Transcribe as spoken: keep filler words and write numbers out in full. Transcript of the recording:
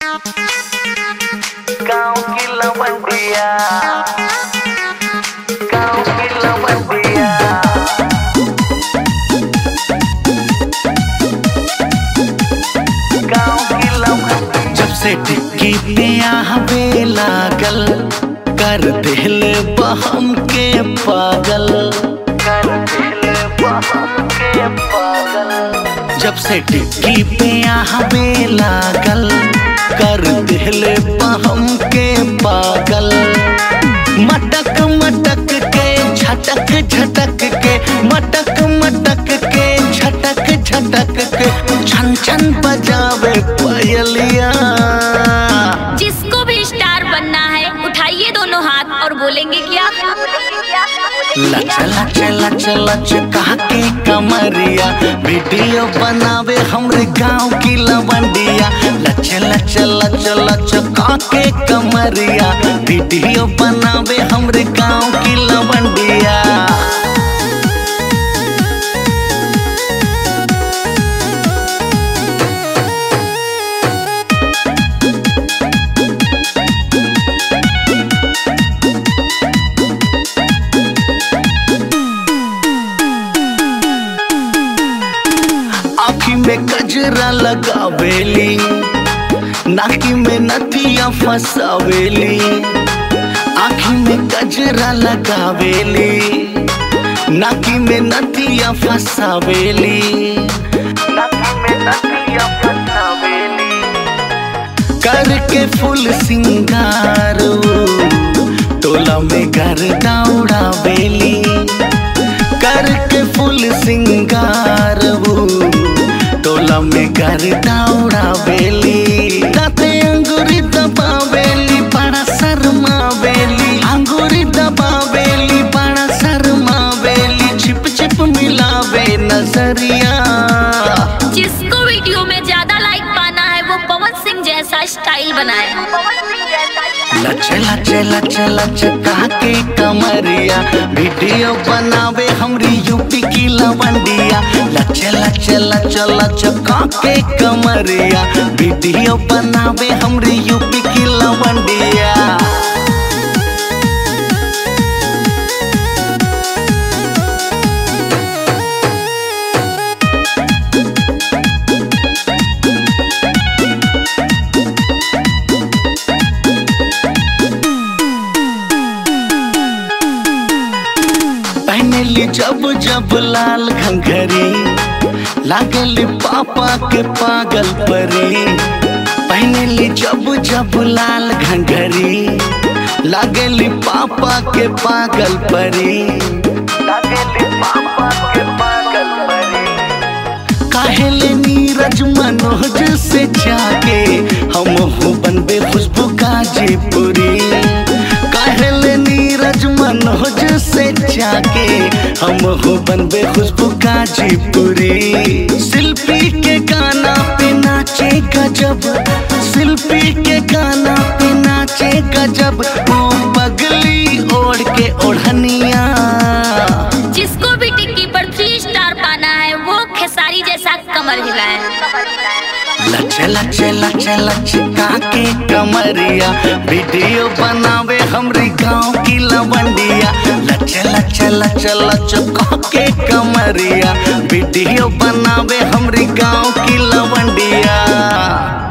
गाँव की लवंडिया, गाँव की लवंडिया, गाँव की लवंडिया। जब से टिक्की पे आवे लागल कर दिल बहम के पागल, कर दिल बहम के पागल। जब से टिक्की पे आवे लागल कर दिल बहम के पागल। मटक मटक के झटक झटक के, मटक मटक के झटक झटक के, छन छन बजावे पायलिया। जिसको भी स्टार बनना है उठाइए दोनों हाथ और बोलेंगे क्या? लच लच लच लच कहा के कमरिया, वीडियो बनावे हमरे गाँव की लवंडिया। लच लच लच लच कहा के कमरिया, वीडियो बनावे हमरे गाँव की लवंडिया। आँखी में गजरा लगावेली, नाकी में नथिया फसावेली। आँखी में गजरा लगावेली, नाकी में नथिया फसावेली। नाकी में नथिया फसावेली। करके फुल सिंगार टोला में गर्दा उड़ावेली। करके फुल सिंगार टोला में गर्दा उड़ावेली। दाते अंगूरी दबावेली, बड़ा शर्मावेली। अंगूरी दबावेली, बड़ा शर्मावेली। छिप छिप मिलावे नजरिया। जिसको वीडियो में ज्यादा लाइक पाना है वो पवन सिंह जैसा स्टाइल बनाए। लच लच लच लच कहा के कमरिया, वीडियो बनावे हमरी यूपी की लवंडिया। लच लच लच लच कहा के कमरिया, वीडियो बनावे हमरी यूपी की लवंडिया। पहनली जब जब लाल घंघरी, लागली पापा के पागल परी। पहनली जब जब लाल घंघरी, लागली पापा के पागल परी। लागली पापा के पागल परी। काहेले नीरज मनोज से जाके हम हो बनबे खुशबू गाजीपुरी। काहेले नीरज मनोज से जाके हम हो बनबे खुशबू गाजीपुरी। शिल्पी के गाना पे नाचे गजब, शिल्पी के गाना पे नाचे गजब। ओ पगली ओढ़ के ओढ़निया। जिसको भी टिक्की पर थ्री स्टार पाना है वो खेसारी जैसा कमर हिलाए। लच लच लच लच कहा के कमरिया, वीडियो बनावे हमरी गाँव की लवंडिया। लच लच लच लच कहा के कमरिया, वीडियो बनावे हमरी गाँव की लवंडिया।